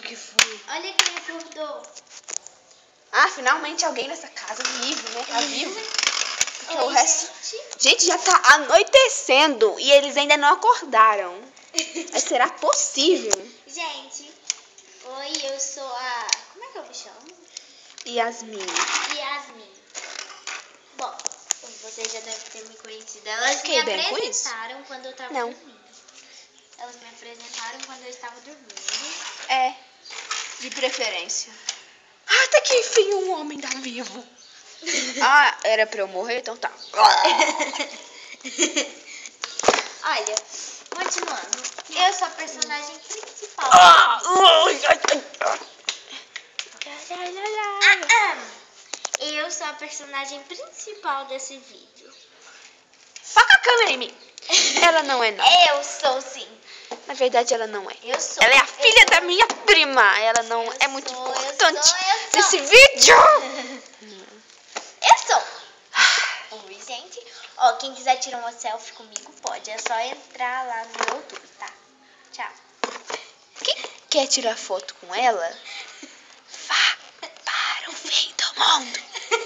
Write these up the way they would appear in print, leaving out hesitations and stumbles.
que foi? Olha quem acordou. Ah, finalmente alguém nessa casa vivo, né? Tá vivo. Porque Oi, o resto... gente. Gente, já tá anoitecendo e eles ainda não acordaram. Mas será possível? Gente, oi, eu sou a... Como é que eu me chamo? Yasmin. Yasmin. Bom, vocês já devem ter me conhecido. Elas Fiquei me bem com isso? apresentaram quando eu tava Não. dormindo. Elas me apresentaram quando eu estava dormindo. É, de preferência. Ah, até que enfim um homem tá vivo. Ah, era pra eu morrer? Então tá. Olha, continuando. Eu sou a personagem principal. Eu sou a personagem principal desse vídeo. Foca a câmera em mim. Ela não é, não. Eu sou sim. Na verdade, ela não é. Eu sou. Ela é a filha da minha prima. Ela não Eu é muito sou, importante eu sou. nesse vídeo. Eu sou. Oi, gente. Ó, quem quiser tirar uma selfie comigo, pode. É só entrar lá no meu YouTube, tá? Tchau. Quem quer tirar foto com ela, vá para o fim do mundo.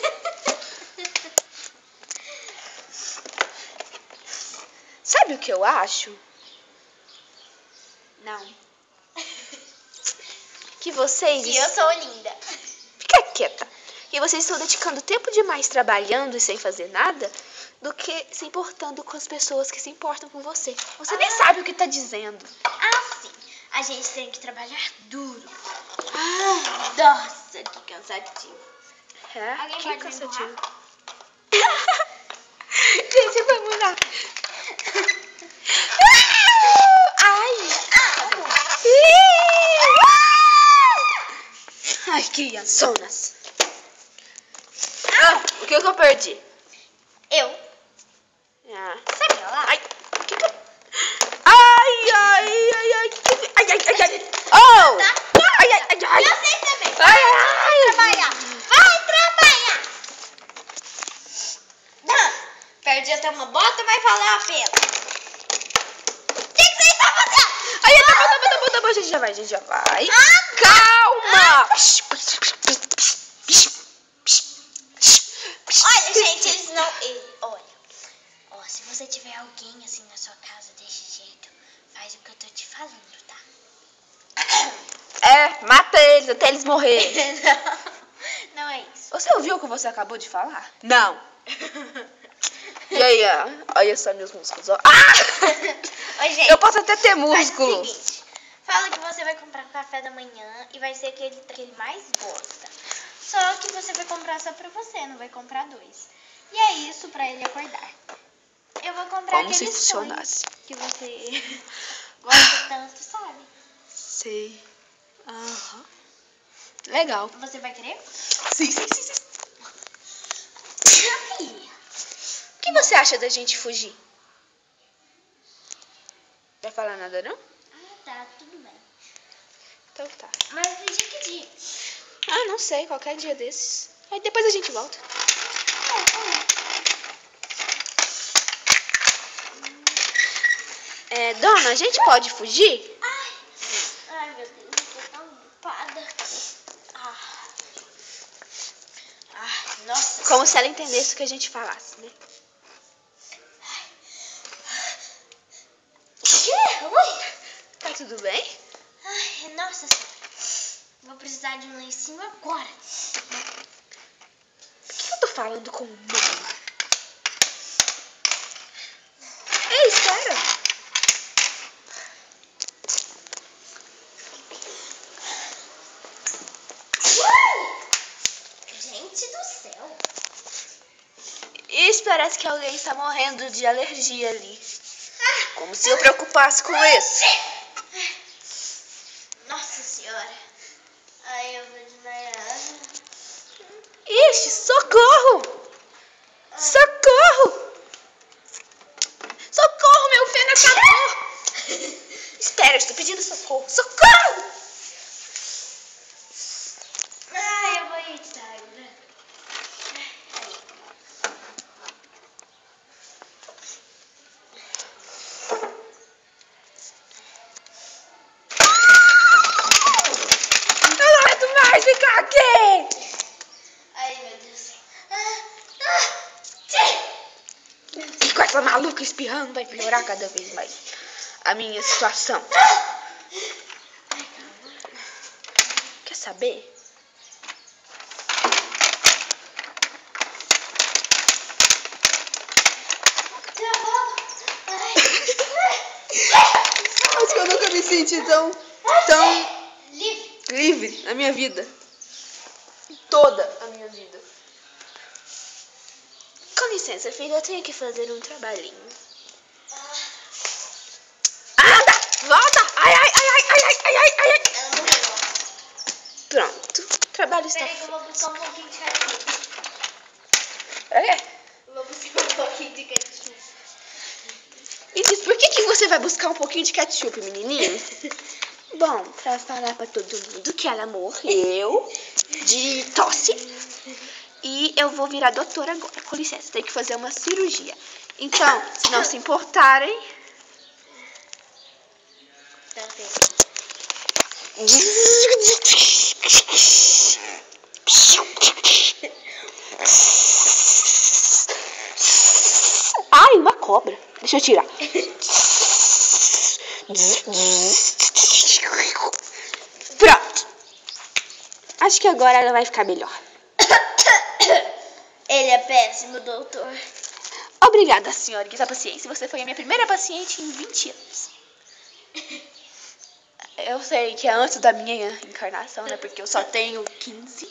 Sabe o que eu acho? Não. Que vocês... E eu sou linda. Fica quieta. Que vocês estão dedicando tempo demais trabalhando e sem fazer nada do que se importando com as pessoas que se importam com você. Você nem sabe o que tá dizendo. Ah, sim. A gente tem que trabalhar duro. Nossa, que cansativo. É? Alguém Que pode me cansativo. Gente, vamos lá. Ai, criançonas. O que eu perdi? Eu. Ah. Sabe lá? Ai, o que eu... Ai, ai, ai, ai, ai, ai, ai, ai. Oh! Ai, ai, ai, ai. Eu sei também. Ai, ai. Trabalhar. Vai trabalhar. Não. Perdi até uma bota, vai valer a pena. O que você está fazendo? Ai, tá bom, a gente já vai. Ah, calma. Olha, gente, eles não... Olha, ó, se você tiver alguém assim na sua casa desse jeito, faz o que eu tô te falando, tá? É, mata eles até eles morrerem. Não é isso. Você ouviu o que você acabou de falar? Não. E aí, ó, olha só meus músculos, ó. Ah! Oi, gente. Eu posso até ter Faz o músculos. seguinte, fala que você vai comprar café da manhã e vai ser aquele que ele mais gosta. Só que você vai comprar só pra você, não vai comprar dois. E é isso pra ele acordar. Eu vou comprar Como se aquele funcionasse. sonho que você gosta tanto, sabe? Sei. Aham. Legal. Você vai querer? Sim. Ai. O que você acha da gente fugir? Vai falar nada, não? Ah, tá, tudo bem. Então tá. Mas de que dia? Ah, não sei, qualquer dia desses. Aí depois a gente volta. Dona, a gente pode fugir? Ai, meu Deus, eu tô tão ocupada. Nossa. Como se ela entendesse o que a gente falasse, né? Oi? Tá tudo bem? Ai, nossa senhora. Vou precisar de um lencinho agora. Por que eu tô falando com mãe? Ei, espera. Gente do céu. Isso parece que alguém está morrendo de alergia ali. Como se eu preocupasse com isso. Nossa senhora. Ai, eu vou desmaiar. Ixi, socorro! Socorro! Socorro, meu feno acabou! Espera, eu estou pedindo socorro. Socorro! Ai, eu vou ir de água. vai ficar aqui! Ai, meu Deus. E com essa maluca espirrando vai piorar cada vez mais a minha situação. Quer saber? Acho que eu nunca me senti tão livre na minha vida. Toda a minha vida. Com licença, filha, eu tenho que fazer um trabalhinho. Anda! Volta! Ai, ai, ai, ai, ai, ai, ai, ai, ai. Ela morreu. Pronto, o trabalho está Peraí que eu vou buscar um pouquinho de ketchup. É? Eu vou buscar um pouquinho de ketchup. E diz, por que você vai buscar um pouquinho de ketchup, menininho? Bom, pra falar pra todo mundo que ela morreu de tosse. E eu vou virar doutora agora. Com licença, tem que fazer uma cirurgia. Então, se não se importarem... Ai, uma cobra. Deixa eu tirar. Pronto. Acho que agora ela vai ficar melhor. Ele é péssimo, doutor. Obrigada, senhorita paciência. Você foi a minha primeira paciente em 20 anos. Eu sei que é antes da minha encarnação, né? Porque eu só tenho 15.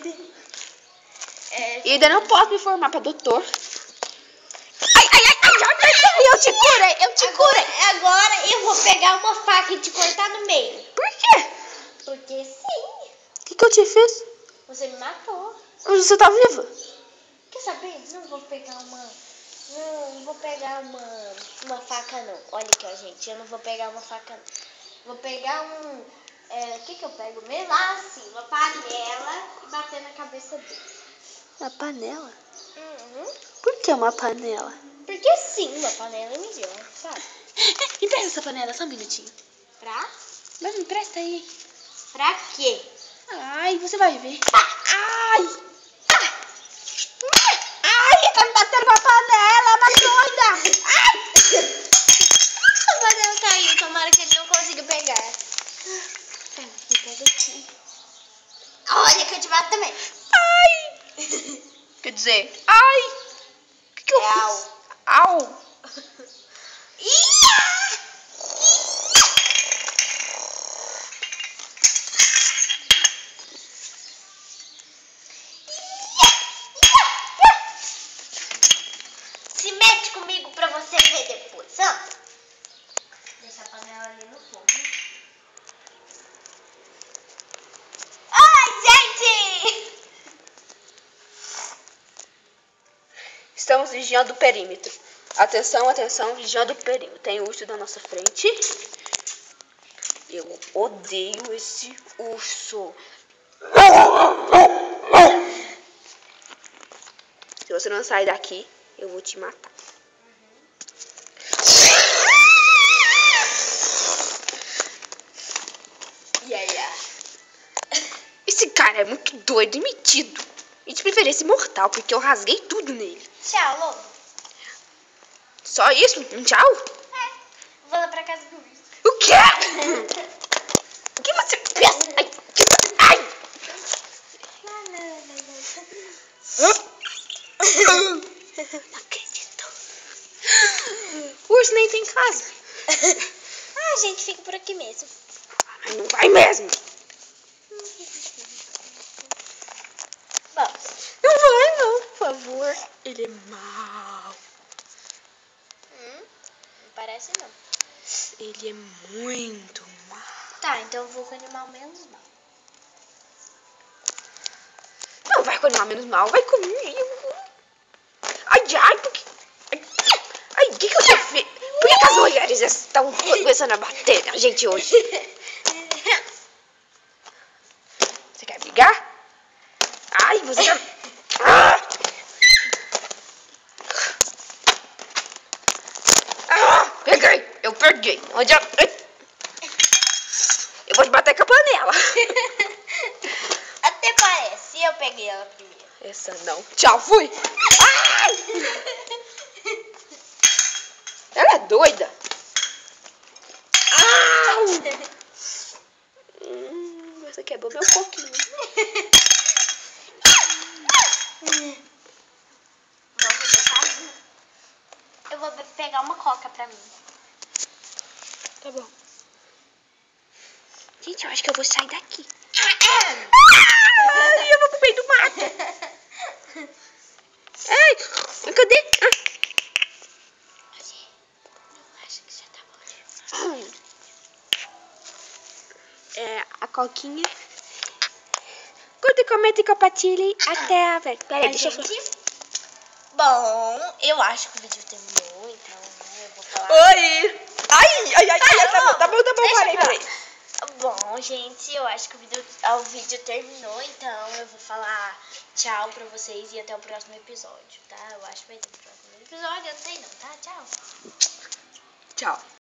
E ainda não posso me formar pra doutor. Ai, ai, ai, ai, ai, ai, eu te curei, eu te curei. Agora eu vou pegar uma faca e te cortar no meio. Por quê? Porque sim, O que eu te fiz? você me matou. Você tá viva? Quer saber? Não vou pegar uma faca não. Olha aqui, ó, gente. Eu não vou pegar uma faca não. Vou pegar o que eu pego mesmo? Ah, sim, uma panela e bater na cabeça dele. Uma panela? Uhum. Por que uma panela? Porque sim, uma panela é melhor, sabe? Me empresta essa panela só um minutinho. Pra? Mas me empresta aí. Pra quê? Ai, você vai ver. Ai! Ai, tá me batendo com a panela, uma doida! Ai! A panela caiu, tomara que ele não consiga pegar. Me pega aqui. Olha que eu te bato também. Ai! Quer dizer, ai! O que eu fiz? Au! Se mete comigo pra você ver depois, ó. Deixa a panela ali no fogo. Ai, gente! Estamos vigiando o perímetro. Atenção, atenção, vigiando o perímetro. Tem urso na nossa frente. Eu odeio esse urso. Se você não sair daqui, eu vou te matar. Esse cara é muito doido e metido. E de preferência mortal, porque eu rasguei tudo nele. Tchau, lobo. Só isso? Um tchau? Vou lá pra casa do urso. O quê? O que você pensa? Ai! Ai! Não acredito. O urso nem tem casa. Ah, gente, fica por aqui mesmo. Mas não vai mesmo. Vamos. Não vai não, por favor. Ele é mau. Não parece não. Ele é muito mau. Tá, então eu vou com o animal menos mal. Não vai com o animal menos mal, vai comigo. Ai, ai, porque... Ai, o que eu te fiz? Por que as mulheres estão começando a bater na gente hoje? Você quer brigar? Ai, você já... Peguei, eu peguei. Onde eu vou te bater com a panela. E eu peguei ela primeiro. Essa não. Tchau, fui. Ai! Ela é doida. Au! Você quebrou meu coquinho. Vamos deixar. Eu vou pegar uma coca pra mim. Tá bom. Gente, eu acho que eu vou sair daqui. Ai, eu vou pro meio do mato. Ai, cadê? Acho que já tá bom. A coquinha. Curta, comenta e compartilhe. Até a próxima. Peraí, deixa eu Gente, bom, eu acho que o vídeo terminou, então eu vou falar. Oi! Ai, tá bom, Deixa eu parei. falar. Bom, gente, eu acho que o vídeo terminou, então eu vou falar tchau pra vocês e até o próximo episódio, tá? Eu acho que vai ter o próximo episódio, eu não sei não, tá? Tchau. Tchau.